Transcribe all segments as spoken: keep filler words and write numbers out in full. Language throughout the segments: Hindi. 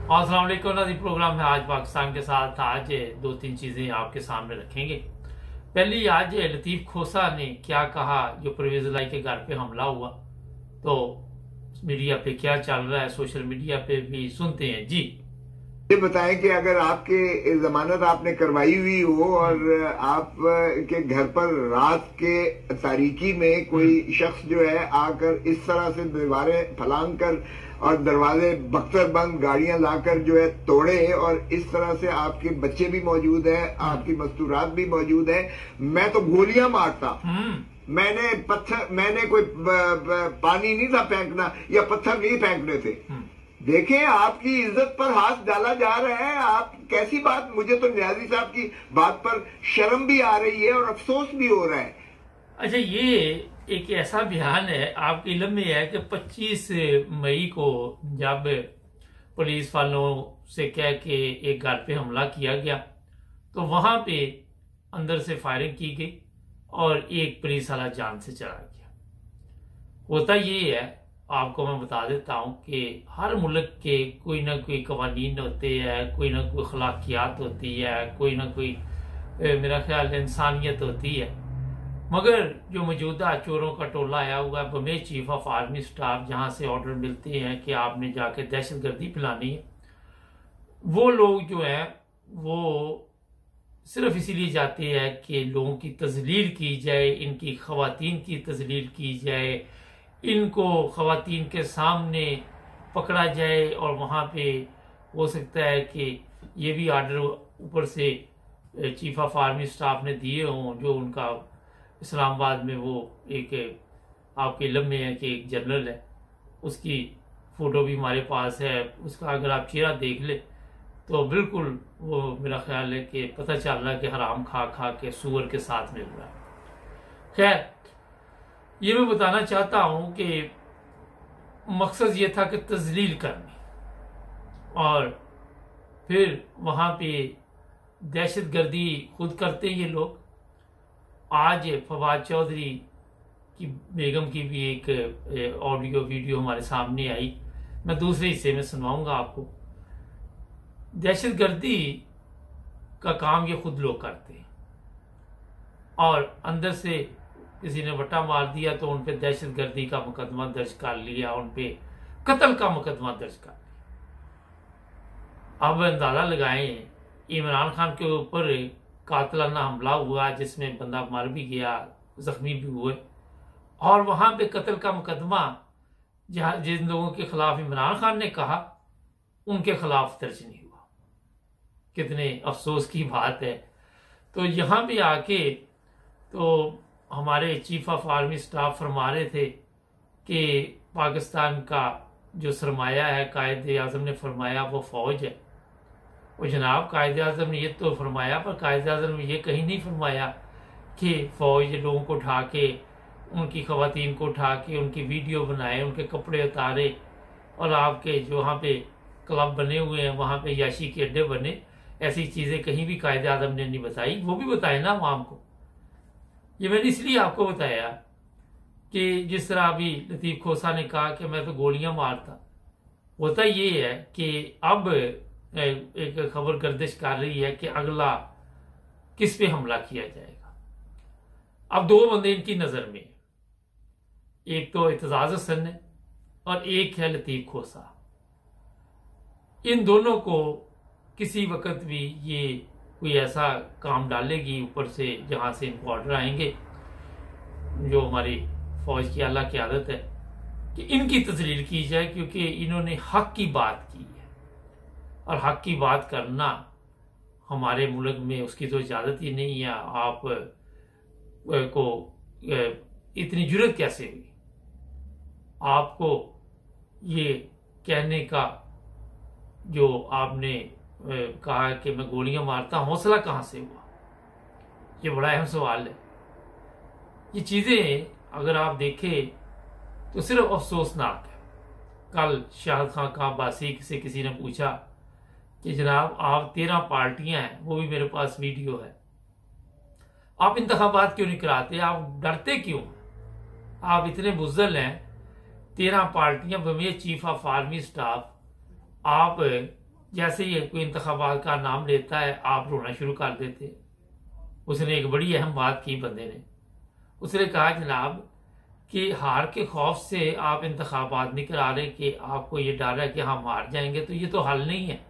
अस्सलाम वालेकुम नाज़रीन, प्रोग्राम है आज पाकिस्तान के साथ। आज दो तीन चीज़ें आपके सामने रखेंगे। पहली, आज लतीफ़ खोसा ने क्या कहा जो परवेज़ इलाही के घर पे हमला हुआ, तो मीडिया पे क्या चल रहा है, सोशल मीडिया पे भी सुनते हैं। जी ये बताएं कि अगर आपके जमानत आपने करवाई हुई हो और आप के घर पर रात के तारीकी में कोई शख्स जो है आकर इस तरह से दीवारें फलांग कर और दरवाजे बख्तर बंद गाड़ियां लाकर जो है तोड़े और इस तरह से आपके बच्चे भी मौजूद हैं, आपकी मस्तूरात भी मौजूद हैं, मैं तो गोलियां मारता। मैंने पत्थर मैंने कोई पानी नहीं था फेंकना या पत्थर नहीं फेंकने थे। देखें, आपकी इज्जत पर हाथ डाला जा रहा है। आप कैसी बात, मुझे तो न्याजी साहब की बात पर शर्म भी आ रही है और अफसोस भी हो रहा है। अच्छा, ये एक ऐसा बयान है, आपके इल्म में है कि पच्चीस मई को जब पुलिस वालों से कह के एक घर पे हमला किया गया तो वहां पे अंदर से फायरिंग की गई और एक पुलिस वाला जान से चला गया। होता ये है, आपको मैं बता देता हूं कि हर मुल्क के कोई ना कोई कवानीन होते हैं, कोई ना कोई अखलाकियात होती है, कोई ना कोई मेरा ख्याल इंसानियत होती है। मगर जो मौजूदा चोरों का टोला आया हुआ है, बमे चीफ ऑफ आर्मी स्टाफ, जहां से ऑर्डर मिलते हैं कि आपने जाके दहशत गर्दी फैलानी है, वो लोग जो है वो सिर्फ इसीलिए जाते हैं कि लोगों की तजलील की जाए, इनकी खवातीन की तजलील की जाए, इनको खवातीन के सामने पकड़ा जाए और वहाँ पे हो सकता है कि ये भी आर्डर ऊपर से चीफ ऑफ आर्मी स्टाफ ने दिए हों। जो उनका इस्लामाबाद में वो एक आपके इल्म में है कि एक जनरल है, उसकी फ़ोटो भी हमारे पास है। उसका अगर आप चेहरा देख ले तो बिल्कुल वो मेरा ख्याल है कि पता चल रहा है कि हराम खा खा के सूअर के साथ मिल रहा है। खैर, ये मैं बताना चाहता हूं कि मकसद ये था कि तजलील करनी और फिर वहां पे दहशत गर्दी खुद करते ये लोग। आज फवाद चौधरी की बेगम की भी एक ऑडियो वीडियो हमारे सामने आई, मैं दूसरे हिस्से में सुनाऊंगा आपको। दहशत गर्दी का काम ये खुद लोग करते हैं और अंदर से किसी ने वटा मार दिया तो उन पे दहशत गर्दी का मुकदमा दर्ज कर लिया, उन पे कत्ल का मुकदमा दर्ज कर लिया। अब अंदाजा लगाएं, इमरान खान के ऊपर कातलाना हमला हुआ जिसमें बंदा मर भी गया, जख्मी भी हुए, और वहां पे कत्ल का मुकदमा जहां जिन लोगों के खिलाफ इमरान खान ने कहा उनके खिलाफ दर्ज नहीं हुआ। कितने अफसोस की बात है। तो यहां पे आके तो हमारे चीफ ऑफ आर्मी स्टाफ फरमा रहे थे कि पाकिस्तान का जो सरमाया है, कायदे आज़म ने फरमाया वो फौज है। और जनाब, कायदे आज़म ने ये तो फरमाया, पर कायदे आज़म ने ये कहीं नहीं फरमाया कि फौज लोगों को उठा के, उनकी खवातीन को उठा के उनकी वीडियो बनाए, उनके कपड़े उतारे और आपके जो वहाँ पे क्लब बने हुए हैं वहाँ पे याशी के अड्डे बने। ऐसी चीज़ें कहीं भी कायदे आज़म ने नहीं बताई। वो भी बताए ना आवाम को। ये मैंने इसलिए आपको बताया कि जिस तरह अभी लतीफ़ खोसा ने कहा कि मैं तो गोलियां मारता। होता ये है कि अब एक खबर गर्दिश कर रही है कि अगला किस पे हमला किया जाएगा। अब दो बंदे इनकी नजर में, एक तो एतजाज हसन है और एक है लतीफ़ खोसा। इन दोनों को किसी वक्त भी ये कोई ऐसा काम डालेगी ऊपर से जहां से इनको ऑर्डर आएंगे, जो हमारी फौज की आला क़यादत है, कि इनकी तस्लील की जाए, क्योंकि इन्होंने हक की बात की है और हक की बात करना हमारे मुल्क में उसकी तो इजाज़त ही नहीं है। आप को इतनी जुर्रत कैसे हुई आपको ये कहने का, जो आपने कहा कि मैं गोलियां मारता, हौसला कहां से हुआ? ये बड़ा अहम सवाल है। ये चीजें अगर आप देखें तो सिर्फ अफसोसनाक है। कल शाहिद खान का अब्बासी से किसी ने पूछा कि जनाब, आप तेरह पार्टियां हैं, वो भी मेरे पास वीडियो है, आप इंतखाबात क्यों नहीं कराते? आप डरते क्यों? आप इतने बुज़दिल हैं, तेरह पार्टियां बमे चीफ ऑफ आर्मी स्टाफ, आप जैसे ही कोई इंतखाबात का नाम लेता है आप रोना शुरू कर देते। उसने एक बड़ी अहम बात की बंदे ने, उसने कहा जनाब कि हार के खौफ से आप इंतखाबात नहीं करा रहे कि आपको ये डर है कि हम हार जाएंगे, तो ये तो हल नहीं है।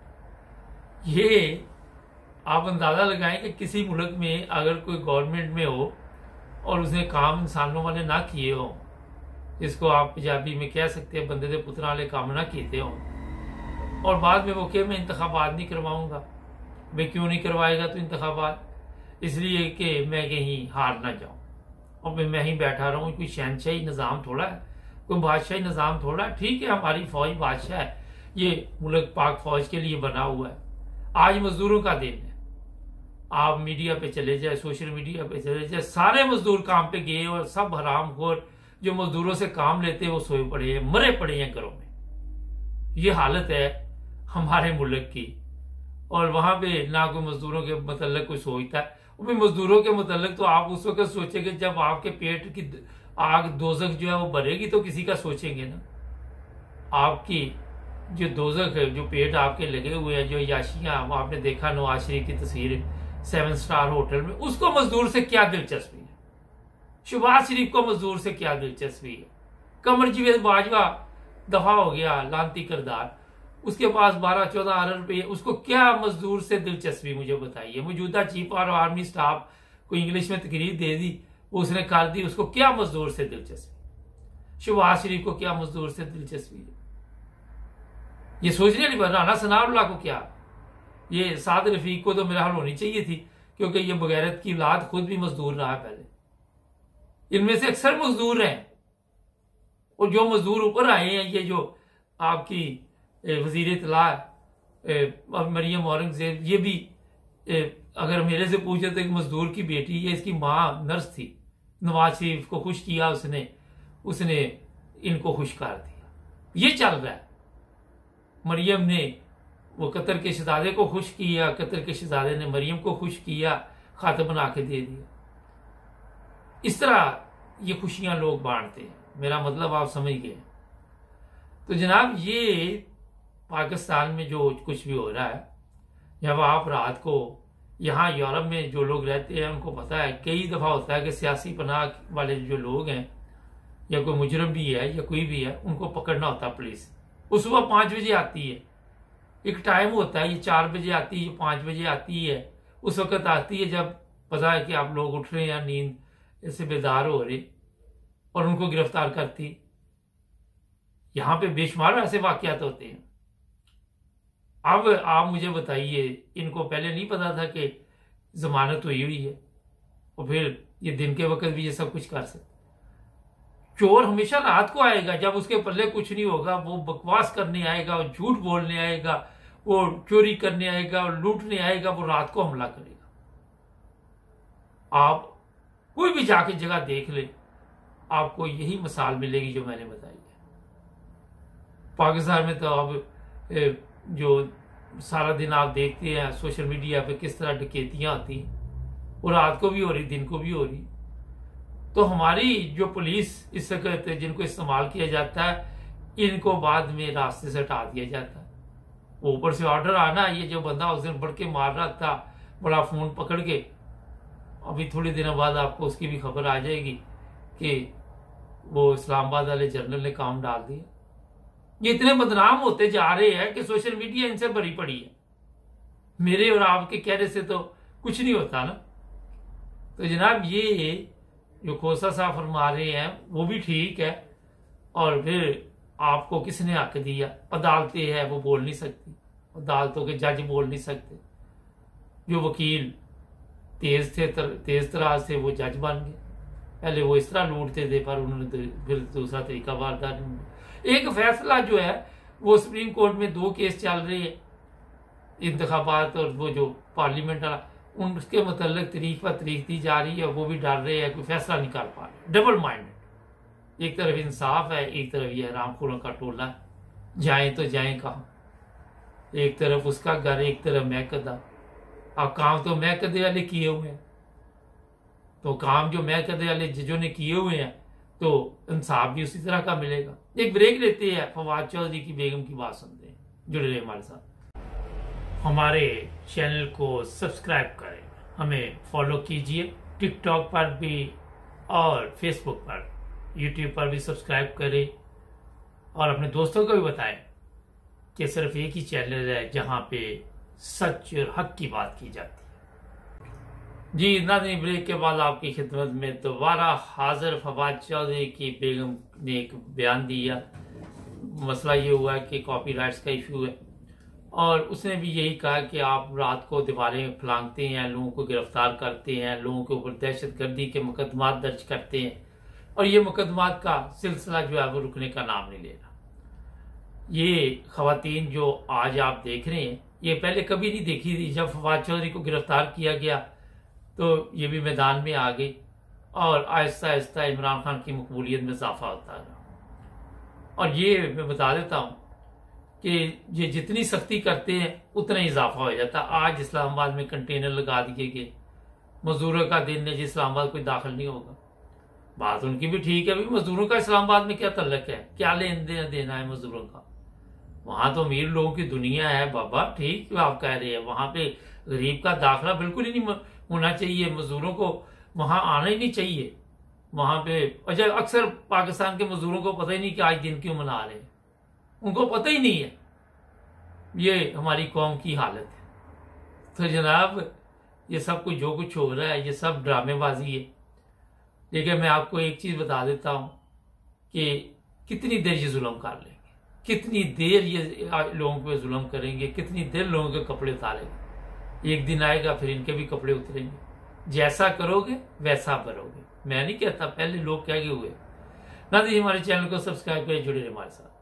ये आप अंदाजा लगाएं कि किसी मुल्क में अगर कोई गवर्नमेंट में हो और उसने काम इंसानों वाले ना किए हो, जिसको आप पंजाबी में कह सकते हैं बंदे दे पुत्रा वाले काम ना किए हो, और बाद में वो कहे मैं इंतखाबात नहीं करवाऊंगा। मैं क्यों नहीं करवाएगा तो इंतखाबात? इसलिए कि मैं कहीं हार ना जाऊं और मैं मैं ही बैठा रहूं। कोई शहनशाही निज़ाम थोड़ा है, कोई बादशाही निज़ाम थोड़ा है। ठीक है, हमारी फौज बादशाह है, ये मुल्क पाक फौज के लिए बना हुआ है। आज मजदूरों का दिन है। आप मीडिया पे चले जाए, सोशल मीडिया पे चले जाए, सारे मजदूर काम पे गए और सब हरामखोर जो मजदूरों से काम लेते हैं वो सोए पड़े हैं, मरे पड़े हैं घरों में। ये हालत है हमारे मुल्क की। और वहां पे ना कोई मजदूरों के मतलब कोई सोचता है। वो भी मजदूरों के मतलब तो आप उस वक्त सोचेंगे जब आपके पेट की आग दोजख जो है वो भरेगी तो किसी का सोचेंगे ना। आपकी जो दोजख है, जो पेट आपके लगे हुए हैं, जो याशियां आपने देखा नवाज शरीफ की तस्वीर सेवन स्टार होटल में, उसको मजदूर से क्या दिलचस्पी है? शहबाज शरीफ को मजदूर से क्या दिलचस्पी है? कमर जावेद बाजवा दफा हो गया, लानती करदार, उसके पास बारह चौदह अरब रुपये, उसको क्या मजदूर से दिलचस्पी? मुझे बताइए। मौजूदा चीफ ऑफ आर्मी स्टाफ को इंग्लिश में तकरीर दे दी, उसने कर दी, उसको क्या मजदूर से दिलचस्पी? शहबाज शरीफ को क्या मजदूर से दिलचस्पी है? ये सोचने वाली बात। राना सनाउल्लाह को क्या? ये साद रफीक को तो मेरा हाल होनी चाहिए थी, क्योंकि ये बगैरत की औलाद खुद भी मजदूर रहा है पहले। इनमें से अक्सर मजदूर हैं, और जो मजदूर ऊपर आए हैं, ये जो आपकी वजीर इत्तला मरियम औरंगजेब, ये भी ए, अगर मेरे से पूछे तो एक मजदूर की बेटी है। इसकी माँ नर्स थी। नवाज शरीफ को खुश किया उसने, उसने इनको खुश कर दिया। ये चल रहा है। मरियम ने वो कतर के शहजादे को खुश किया, कतर के शहजादे ने मरियम को खुश किया, खाते बना के दे दिया। इस तरह ये खुशियां लोग बांटते हैं। मेरा मतलब आप समझ गए। तो जनाब, ये पाकिस्तान में जो कुछ भी हो रहा है, जब आप रात को यहाँ यूरोप में जो लोग रहते हैं उनको पता है, कई दफा होता है कि सियासी पनाह वाले जो लोग हैं, या कोई मुजरम भी है या कोई भी है, उनको पकड़ना होता है पुलिस। वो सुबह पाँच बजे आती है, एक टाइम होता है, ये चार बजे आती है, पाँच बजे आती है। उस वक्त आती है जब पता है कि आप लोग उठ रहे हैं या नींद से बेदार हो रहे, और उनको गिरफ्तार करती। यहां पे बेशुमार ऐसे वाकयात होते हैं। अब आप मुझे बताइए, इनको पहले नहीं पता था कि जमानत हुई हुई है, और फिर ये दिन के वक्त भी ये सब कुछ कर सकते? चोर हमेशा रात को आएगा जब उसके पल्ले कुछ नहीं होगा। वो बकवास करने आएगा, वो झूठ बोलने आएगा, वो चोरी करने आएगा, वो लूटने आएगा, वो रात को हमला करेगा। आप कोई भी जाके जगह देख ले, आपको यही मिसाल मिलेगी जो मैंने बताई है। पाकिस्तान में तो अब जो सारा दिन आप देखते हैं सोशल मीडिया पे किस तरह डकैतियां होती हैं, और रात को भी हो रही, दिन को भी हो रही। तो हमारी जो पुलिस इस वक्त जिनको इस्तेमाल किया जाता है, इनको बाद में रास्ते से हटा दिया जाता है। ऊपर से ऑर्डर आना, ये जो बंदा उस दिन बढ़ के मार रहा था बड़ा फोन पकड़ के, अभी थोड़ी दिनों बाद आपको उसकी भी खबर आ जाएगी कि वो इस्लामाबाद वाले जनरल ने काम डाल दिया। ये इतने बदनाम होते जा रहे हैं कि सोशल मीडिया इनसे भरी पड़ी है। मेरे और आपके कहने से तो कुछ नहीं होता ना। तो जनाब, ये जो खोसा साहब फरमा रहे हैं वो भी ठीक है, और फिर आपको किसने हक दिया? अदालतें हैं, वो बोल नहीं सकती, अदालतों के जज बोल नहीं सकते। जो वकील तेज थे, तर, तेज तराज से वो जज बन गए। पहले वो इस तरह लूटते थे, पर उन्होंने फिर दूसरा तरीका वारदात ढूंढा। एक फैसला जो है वो सुप्रीम कोर्ट में दो केस चल रहे हैं, इंतखाबात और वो जो पार्लियामेंट वाला, उनके मतलब तरीक पर तरीक दी जा रही है। वो भी डर रहे हैं, कोई फैसला निकाल पा रहे। Double minded. एक तरफ इंसाफ है, एक तरफ ये हरामखोरों का टोला है। जाए तो जाए कहाँ? एक तरफ उसका घर, एक तरफ महकदा। अब काम तो महकदे वाले किए हुए हैं, तो काम जो महकदे वाले जजों ने किए हुए हैं, तो इंसाफ भी उसी तरह का मिलेगा। एक ब्रेक लेते हैं, फवाद चौधरी की बेगम की बात सुनते हैं। जुड़े रहे हमारे साथ। हमारे चैनल को सब्सक्राइब करें, हमें फॉलो कीजिए टिकटॉक पर भी और फेसबुक पर, यूट्यूब पर भी सब्सक्राइब करें और अपने दोस्तों को भी बताएं कि सिर्फ एक ही चैनल है जहां पे सच और हक की बात की जाती है। जी नाज़रीन, ब्रेक के बाद आपकी खिदमत में दोबारा हाजिर फवाद चौधरी की बेगम ने एक बयान दिया। मसला ये हुआ कि कॉपीराइट्स का इशू है और उसने भी यही कहा कि आप रात को दीवारें फलांगते हैं, लोगों को गिरफ्तार करते हैं, लोगों के ऊपर दहशत गर्दी के मुकदमात दर्ज करते हैं और ये मुकदमात का सिलसिला जो है वो रुकने का नाम नहीं ले रहा। ये खवातीन जो आज आप देख रहे हैं ये पहले कभी नहीं देखी थी। जब फवाद चौधरी को गिरफ्तार किया गया तो ये भी मैदान में आ गई और आहिस्ता आहिस्ता इमरान खान की मकबूलियत में इजाफा होता रहा। और ये मैं बता देता हूँ कि ये जितनी सख्ती करते हैं उतना ही इजाफा हो जाता। आज इस्लामाबाद में कंटेनर लगा दिए गए, मजदूरों का दिन है जी, इस्लामाबाद कोई दाखिल नहीं होगा। बात उनकी भी ठीक है, भी मजदूरों का इस्लामाबाद में क्या तल्लक है, क्या लेन देन देना है मजदूरों का। वहां तो अमीर लोगों की दुनिया है बाबा, ठीक आप कह रहे हैं। वहां पे गरीब का दाखिला बिल्कुल ही नहीं होना चाहिए, मजदूरों को वहां आना ही नहीं चाहिए वहां पे। अच्छा, अक्सर पाकिस्तान के मजदूरों को पता ही नहीं कि आज दिन क्यों मना रहे हैं, उनको पता ही नहीं है। ये हमारी कौम की हालत है। तो जनाब, ये सब कुछ जो कुछ हो रहा है ये सब ड्रामेबाजी है। लेकिन मैं आपको एक चीज बता देता हूं कि कितनी देर ये जुल्म कर लेंगे, कितनी देर ये लोगों पे जुल्म करेंगे, कितनी देर लोगों के कपड़े उतारेंगे। एक दिन आएगा फिर इनके भी कपड़े उतरेंगे। जैसा करोगे वैसा भरोगे। मैं नहीं कहता, पहले लोग कह के हुए। ना तो हमारे चैनल को सब्सक्राइब करें, जुड़े रहे हमारे साथ।